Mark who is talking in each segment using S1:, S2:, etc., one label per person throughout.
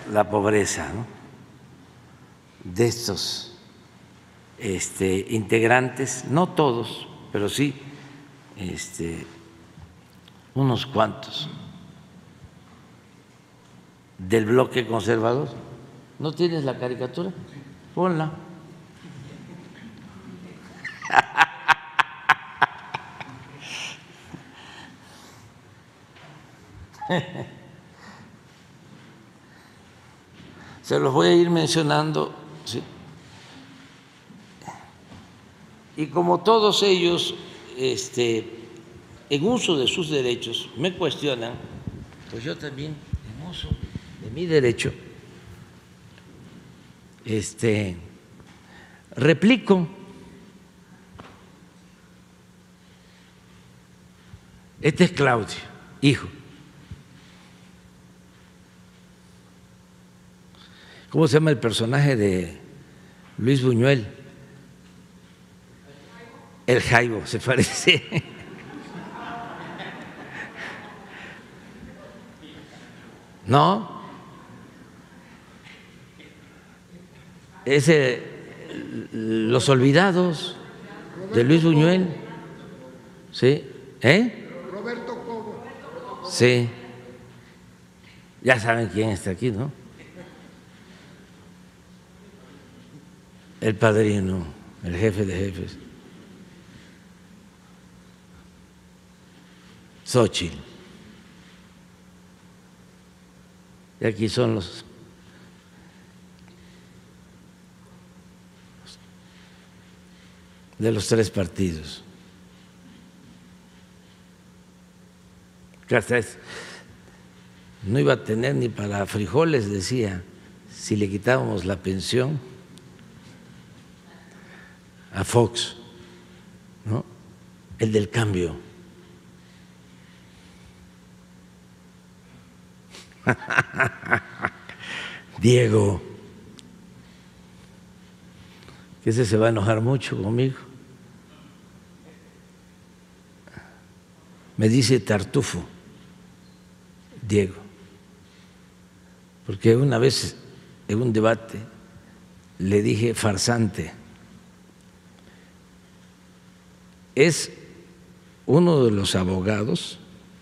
S1: la pobreza, ¿no?, de estos integrantes, no todos, pero sí unos cuantos del bloque conservador. ¿No tienes la caricatura? Ponla. Se los voy a ir mencionando, ¿sí? Y como todos ellos, en uso de sus derechos, me cuestionan, pues yo también, en uso de mi derecho, replico. Este es Claudio, hijo. ¿Cómo se llama el personaje de Luis Buñuel? El Jaibo, se parece. ¿No? Es Los Olvidados de Luis Buñuel. ¿Sí?
S2: Roberto Cobo.
S1: Sí. Ya saben quién está aquí, ¿no? El padrino, el jefe de jefes. Xóchitl. Y aquí son los de los tres partidos. No iba a tener ni para frijoles, decía, si le quitábamos la pensión a Fox, ¿no? El del cambio. Diego, que ese se va a enojar mucho conmigo. Me dice Tartufo, Diego, porque una vez en un debate le dije farsante. Es uno de los abogados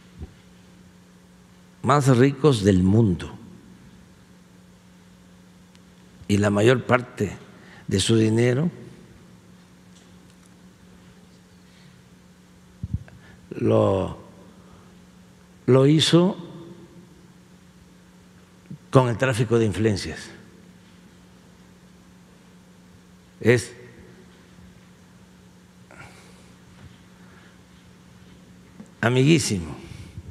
S1: más ricos del mundo y la mayor parte de su dinero lo hizo con el tráfico de influencias. Es amiguísimo.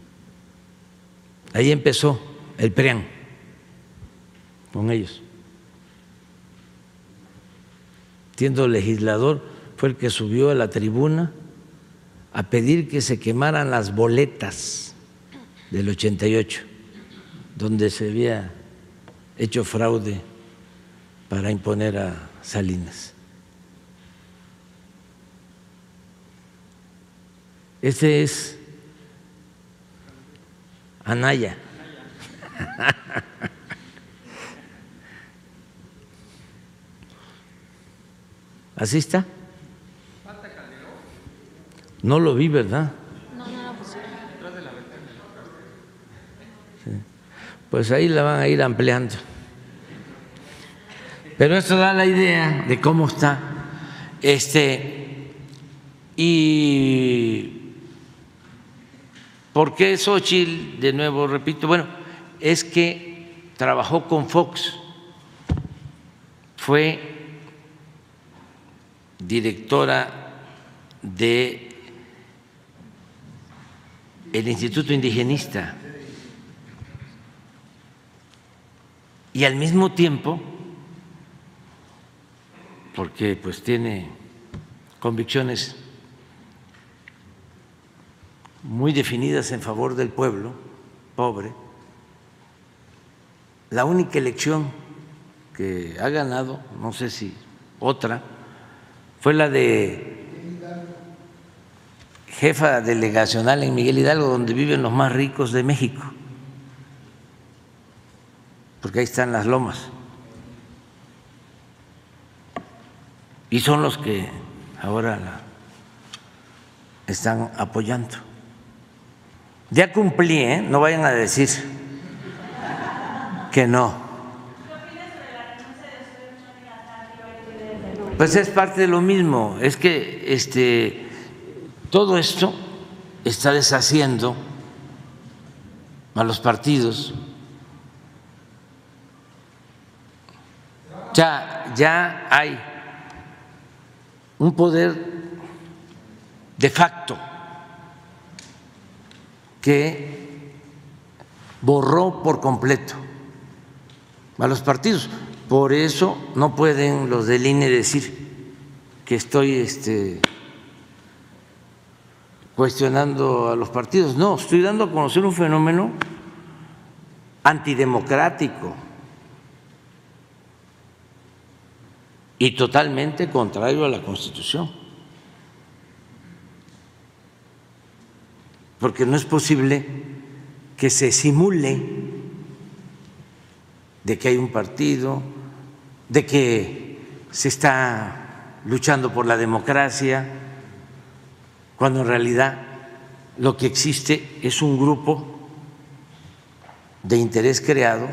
S1: Ahí empezó el PRIAN con ellos. Siendo legislador, fue el que subió a la tribuna a pedir que se quemaran las boletas del 88, donde se había hecho fraude para imponer a Salinas. Ese es Anaya. ¿Así está? No lo vi, ¿verdad?
S3: No, no lo pusieron.
S1: Sí. Pues ahí la van a ir ampliando. Pero esto da la idea de cómo está. Y ¿por qué Xóchitl? De nuevo repito, bueno, es que trabajó con Fox, fue directora de el Instituto Indigenista y al mismo tiempo, porque pues tiene convicciones muy definidas en favor del pueblo pobre, la única elección que ha ganado, no sé si otra, fue la de jefa delegacional en Miguel Hidalgo, donde viven los más ricos de México. porque ahí están las lomas. Y son los que ahora la están apoyando. Ya cumplí, ¿eh? No vayan a decir que no. Pues es parte de lo mismo, es que todo esto está deshaciendo a los partidos. Ya hay un poder de facto que borró por completo a los partidos. Por eso no pueden los del INE decir que estoy cuestionando a los partidos. No, estoy dando a conocer un fenómeno antidemocrático y totalmente contrario a la Constitución. Porque no es posible que se simule de que hay un partido, de que se está luchando por la democracia, cuando en realidad lo que existe es un grupo de interés creado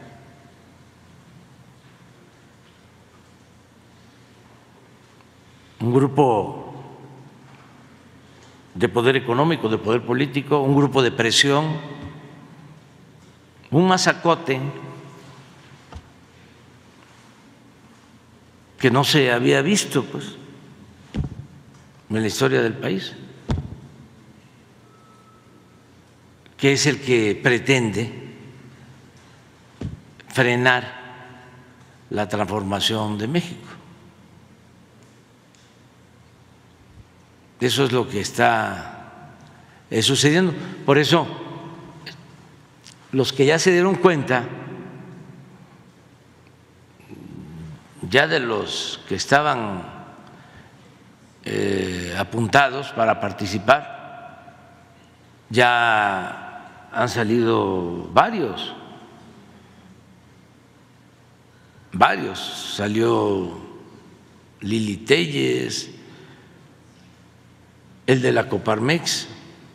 S1: un grupo de poder económico, de poder político, un grupo de presión, un mazacote que no se había visto pues en la historia del país, que es el que pretende frenar la transformación de México. Eso es lo que está sucediendo. Por eso, los que ya se dieron cuenta, ya de los que estaban apuntados para participar, ya han salido varios. Salió Lili Téllez, el de la Coparmex,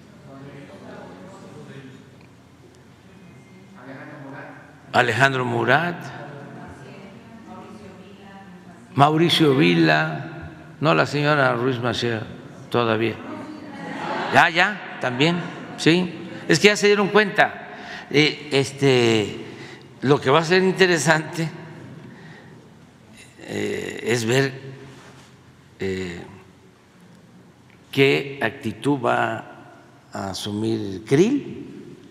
S1: Alejandro Murat, Mauricio Vila, no, la señora Ruiz Massieu todavía. Ya, también, sí. Es que ya se dieron cuenta. Lo que va a ser interesante es ver qué actitud va a asumir Krill.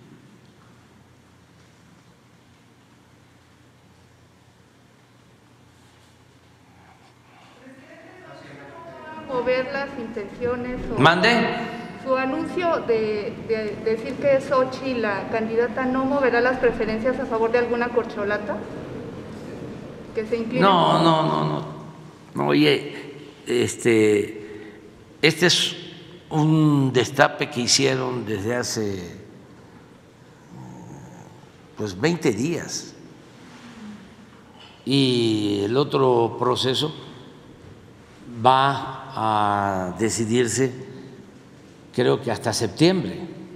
S3: Mover las intenciones o
S1: ¿Mande?
S3: Su anuncio de decir que Xochitl, la candidata, no moverá las preferencias a favor de alguna corcholata que se incline.
S1: No. Oye, este es un destape que hicieron desde hace pues 20 días, y el otro proceso va a decidirse creo que hasta septiembre.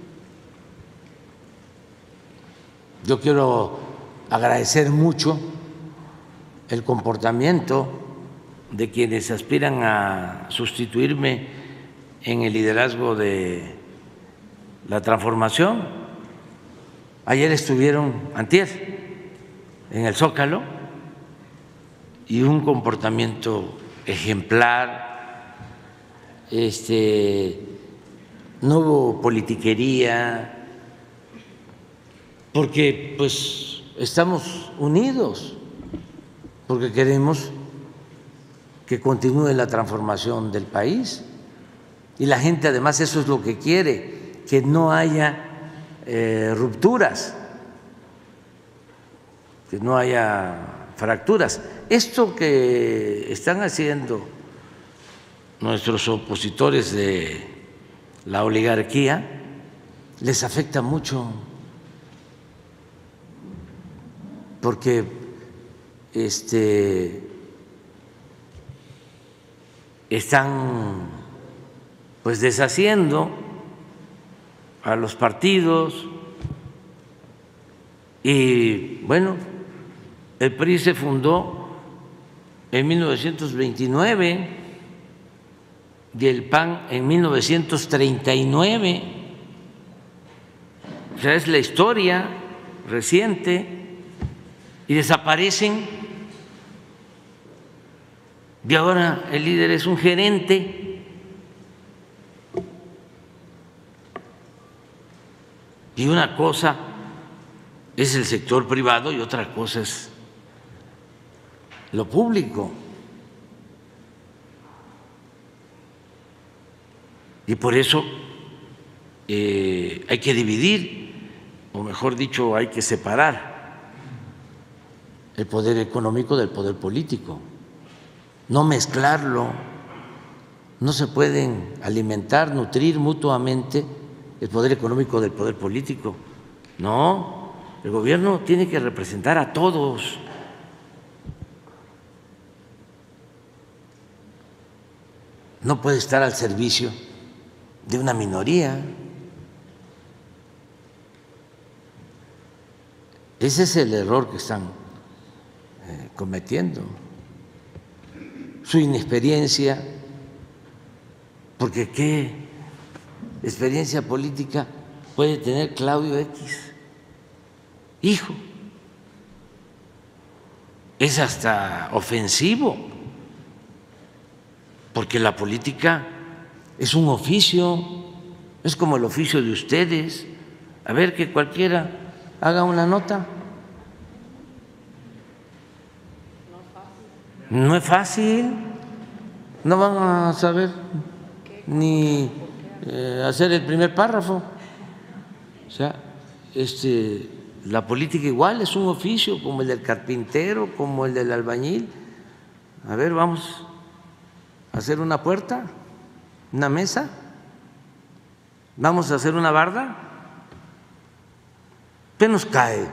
S1: Yo quiero agradecer mucho el comportamiento de quienes aspiran a sustituirme en el liderazgo de la transformación. Ayer estuvieron, antier, en el Zócalo, y un comportamiento ejemplar, no hubo politiquería, porque pues estamos unidos, porque queremos que continúe la transformación del país, y la gente además eso es lo que quiere, que no haya rupturas, que no haya fracturas. Esto que están haciendo nuestros opositores de la oligarquía les afecta mucho, porque están pues deshaciendo a los partidos y bueno, el PRI se fundó en 1929 y el PAN en 1939. O sea, es la historia reciente y desaparecen. Y ahora el líder es un gerente. Y una cosa es el sector privado y otra cosa es lo público. Y por eso hay que dividir, o mejor dicho, hay que separar el poder económico del poder político, no mezclarlo. No se pueden alimentar, nutrir mutuamente el poder económico del poder político. No, el gobierno tiene que representar a todos. No puede estar al servicio de una minoría. Ese es el error que están cometiendo. Su inexperiencia, porque ¿qué experiencia política puede tener Claudio X, hijo? Es hasta ofensivo, porque la política es un oficio, es como el oficio de ustedes. A ver, que cualquiera haga una nota. No es fácil, no van a saber ni hacer el primer párrafo. O sea, la política igual es un oficio, como el del carpintero, como el del albañil. A ver, vamos a hacer una puerta, una mesa, vamos a hacer una barda. ¿Qué nos cae?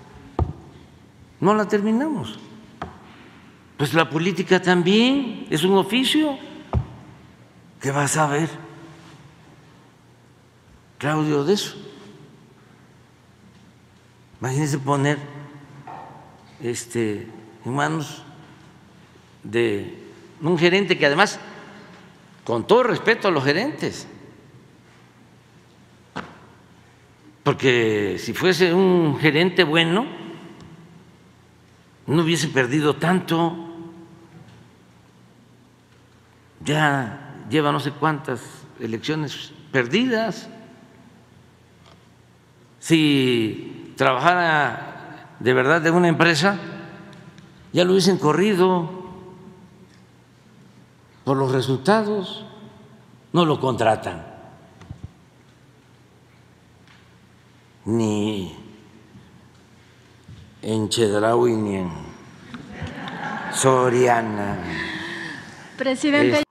S1: No la terminamos. Pues la política también es un oficio. ¿Qué vas a ver, Claudio, de eso? Imagínense poner en manos de un gerente que, además, con todo respeto a los gerentes, porque si fuese un gerente bueno no hubiese perdido tanto. Ya lleva no sé cuántas elecciones perdidas. Si trabajara de verdad en una empresa, ya lo hubiesen corrido por los resultados. No lo contratan, ni en Chedraui ni en Soriana.
S4: Presidente.